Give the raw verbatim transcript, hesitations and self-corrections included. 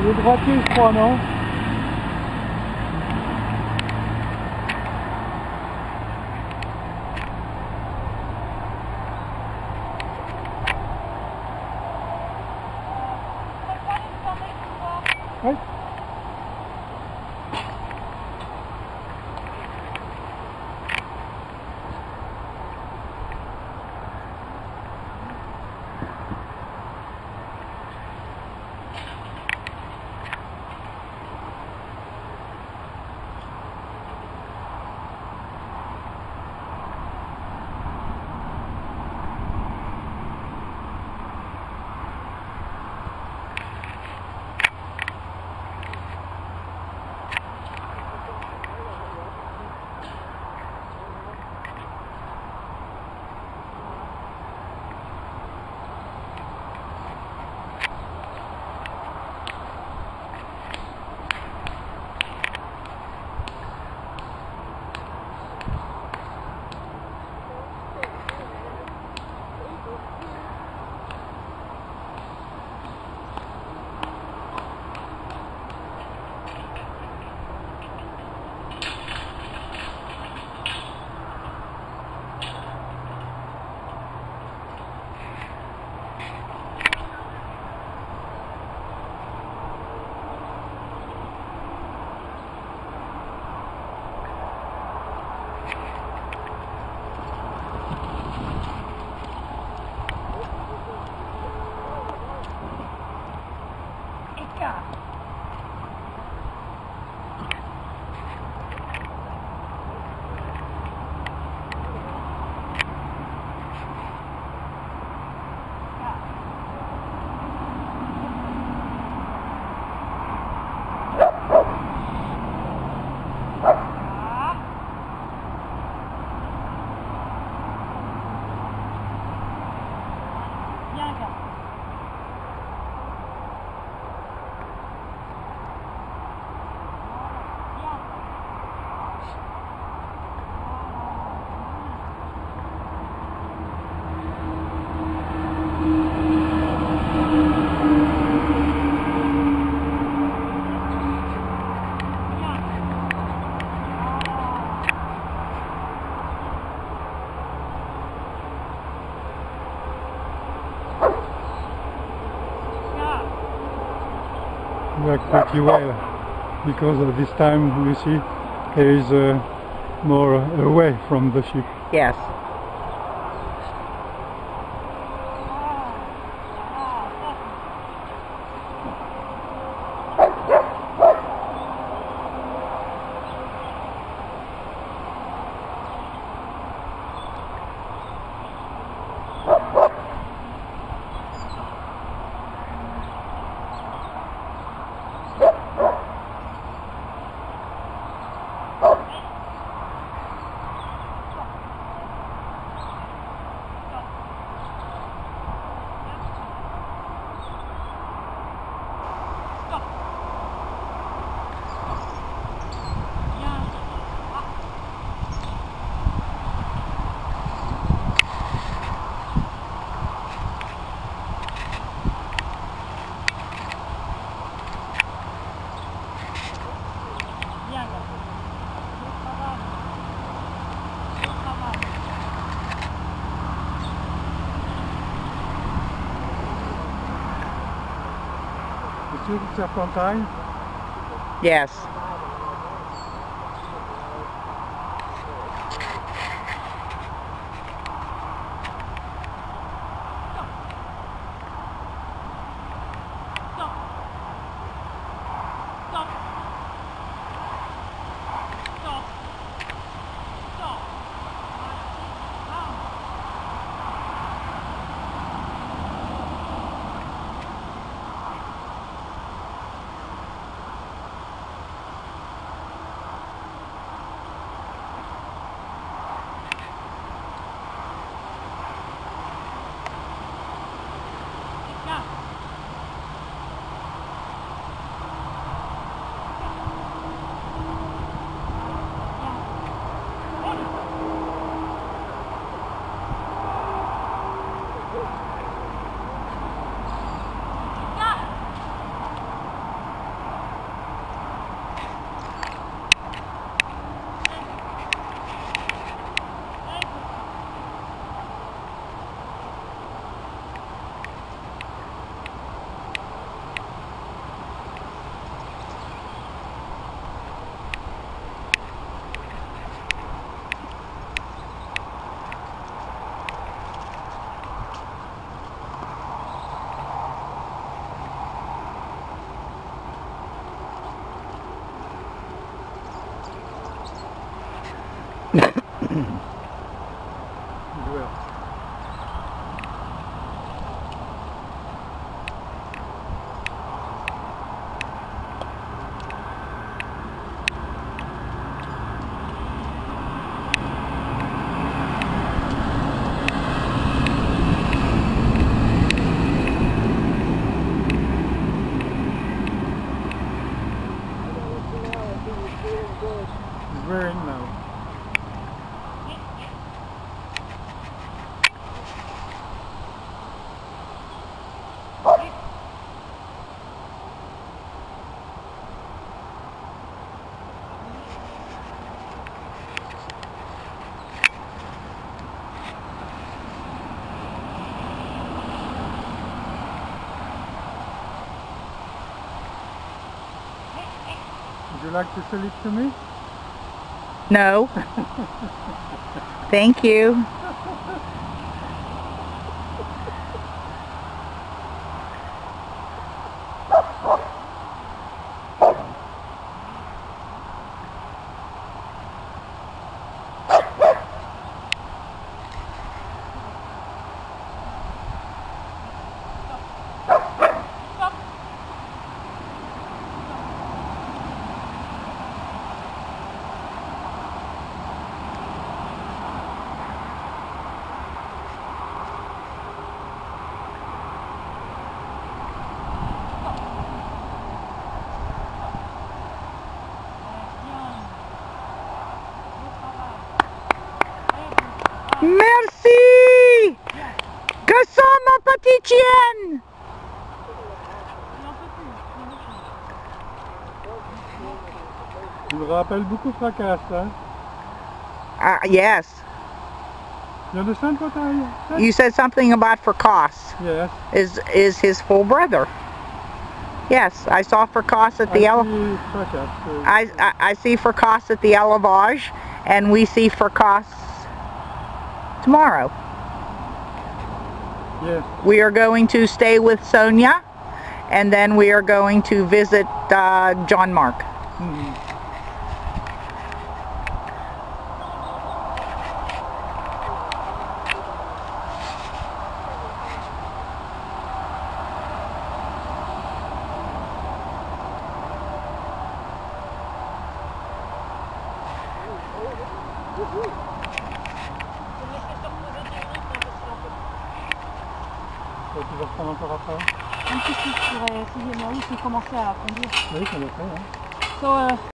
Le droitier, je crois, non? Oui. Work pretty well, because uh, this time you see there is uh, more away from the ship. Yes. You see the serpentine? Yes. Would you like to sell it to me? No. Thank you. Merci! Que ça, ma petite chienne? Tu me rappelles beaucoup Fracasse, hein? Uh, yes. You understand what I said? You said something about Fracas. Yes. Is is his full brother? Yes, I saw Fracas at the I ele see Fracasse. uh, I, I I see Fracas at the Elevage, and we see Fracas tomorrow. Yes. We are going to stay with Sonia, and then we are going to visit uh, John Mark. Mhm. Toi, tu vas reprendre encore après? Un petit peu, je pourrais essayer, mais oui, j'ai commencé à conduire. Oui, ça le fait, hein. So, uh,